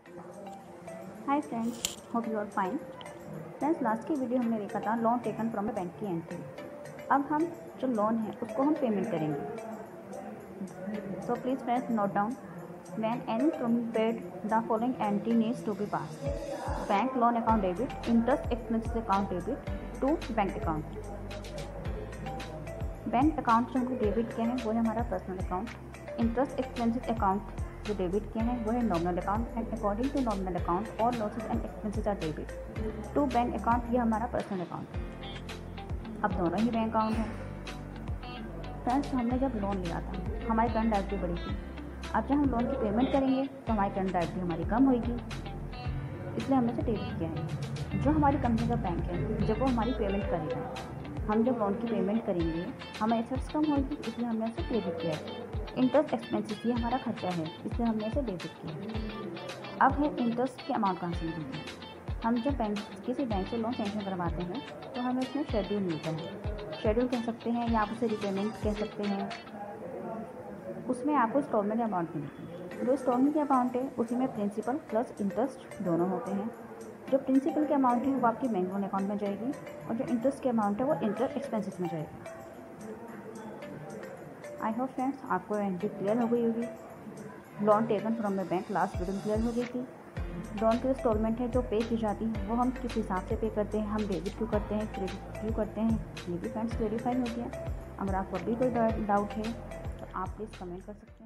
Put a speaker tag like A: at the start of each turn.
A: Hi friends, hope you are fine. Friends, last की video हमने देखा था loan taken from a bank की एंट्री। अब हम जो लोन है उसको हम पेमेंट करेंगे। So please friends note down, when any paid the following entry needs to be pass: bank loan account debit, interest expenses account debit to bank account. Bank account जो हमको debit किए हैं वो है हमारा personal account. Interest expenses account जो debit किए हैं वो है nominal account, and according to nominal account all losses and expenses are debit to bank account. ये हमारा पर्सनल अकाउंट। अब दोनों ही बैंक अकाउंट हैं। फ्रेंड्स, हमने जब लोन लिया था हमारी करंट लायबिलिटी बड़ी थी। अब जब हम लोन की पेमेंट करेंगे तो हमारी करंट लायबिलिटी हमारी कम होगी, इसलिए हमने इसे डेबिट किया है। जो हमारी कंपनी का बैंक है जब वो हमारी पेमेंट करेगा, हम जब लोन की पेमेंट करेंगे हमारी एसेट्स कम होगी, इसलिए हमने इसे डेबिट किया है। इंटरेस्ट एक्सपेंसेस ये हमारा खर्चा है, इसलिए हमने इसे डेबिट किया। अब है इंटरेस्ट की अमाउंट कहाँ से मिलेगी। हम जब किसी बैंक से लोन सेंक्शन करवाते हैं तो हमें उसमें शेड्यूल मिलता है। शेड्यूल कह सकते हैं या आप उसे रिपेमेंट कह सकते हैं। उसमें आपको इंस्टॉलमेंट अमाउंट मिलेगी। जो इंस्टॉलमेंट की अमाउंट है उसी में प्रिंसिपल प्लस इंटरेस्ट दोनों होते हैं। जो प्रिंसिपल की अमाउंट है वो आपकी बैंक लोन अकाउंट में जाएगी, और जो इंटरेस्ट की अमाउंट है वो इंटरेस्ट एक्सपेंसेस में जाएगी। आई होप फ्रेंड्स आपको एंट्री क्लियर हो गई होगी। Loan taken from a bank last video में क्लियर हो गई थी। लोन की इंस्टॉलमेंट है जो पे की जाती है वो हम किस हिसाब से पे करते हैं, हम डेबिट क्यों करते हैं, क्रेडिट क्यों करते हैं, ये भी फ्रेंड्स क्लेरिफाई हो गया। अगर आपको अभी कोई डाउट है तो आप प्लीज़ कमेंट कर सकते हैं।